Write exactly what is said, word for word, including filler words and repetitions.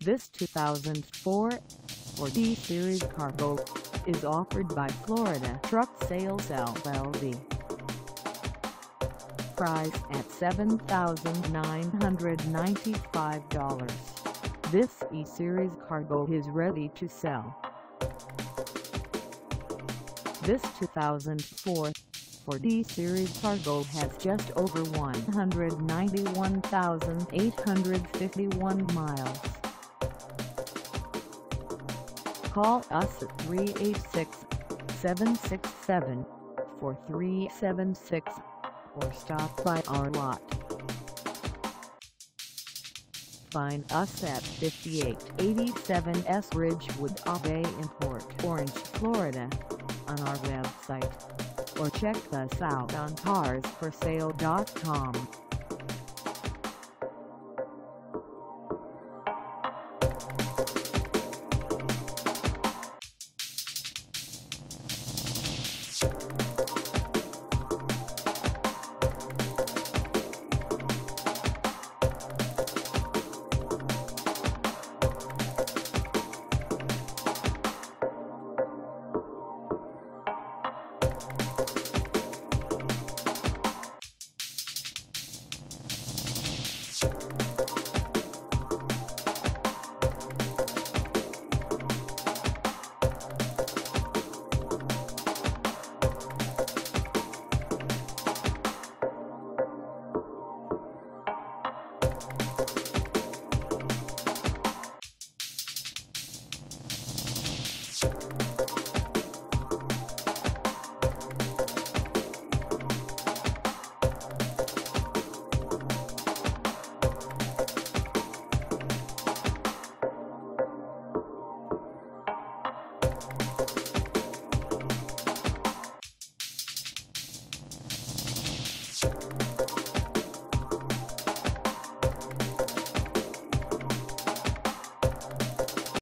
This two thousand four Ford E-Series cargo is offered by Florida Truck Sales L L C. Price at seven thousand nine hundred ninety-five dollars. This E-Series cargo is ready to sell. This two thousand four Ford E-Series cargo has just over one hundred ninety-one thousand eight hundred fifty-one miles. Call us at three eight six, seven six seven, four three seven six or stop by our lot. Find us at fifty-eight eighty-seven S Ridgewood Ave in Port Orange, Florida, on our website, or check us out on cars for sale dot com. You